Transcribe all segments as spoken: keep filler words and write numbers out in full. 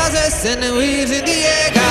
Roses and leaves in the air が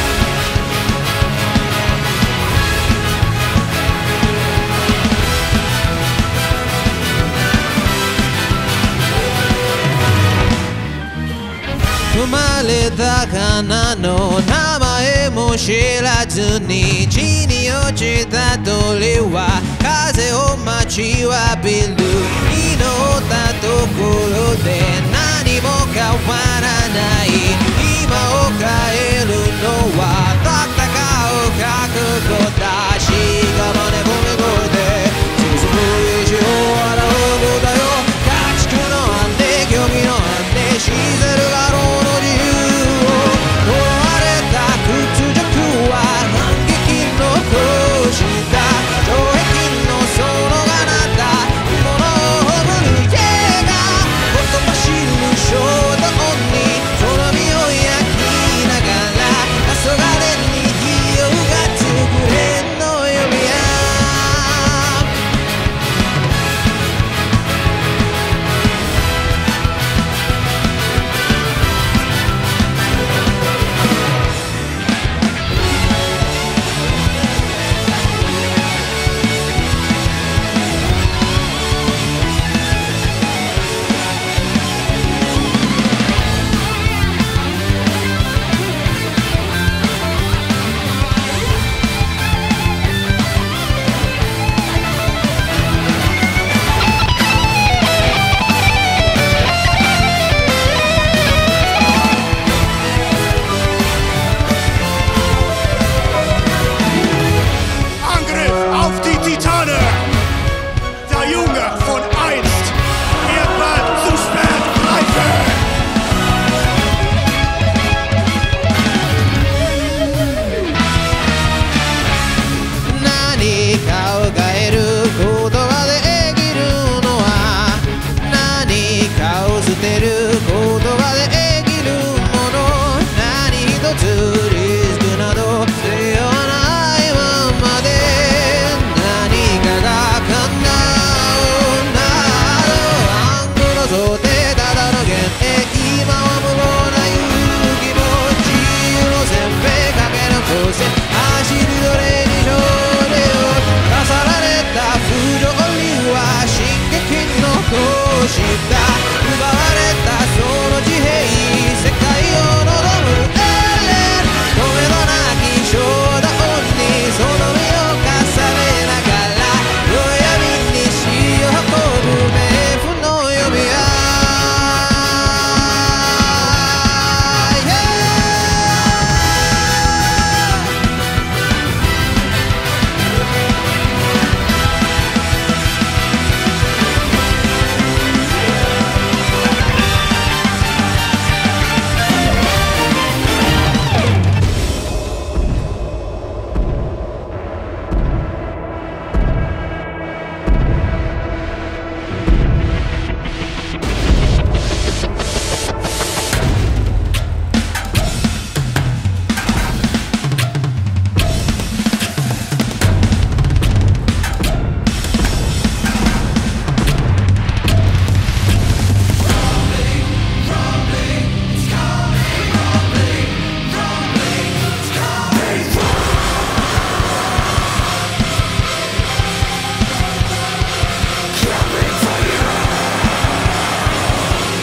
生まれた花の名前も知らずに地に落ちた鳥は風を待ちわびる祈ったところで何も変わらない今を変えるのはたった顔覚悟だしがまねぼめ声で進む意地を洗うのだよ家畜の安定競技の安定シゼルがローの自由を壊れた屈辱は反撃の行使だ城壁の園がなった物を振る家がほとばしる衝動にその身を焼きながら黄昏に火をがつくれの指輪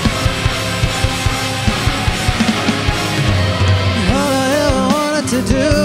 to do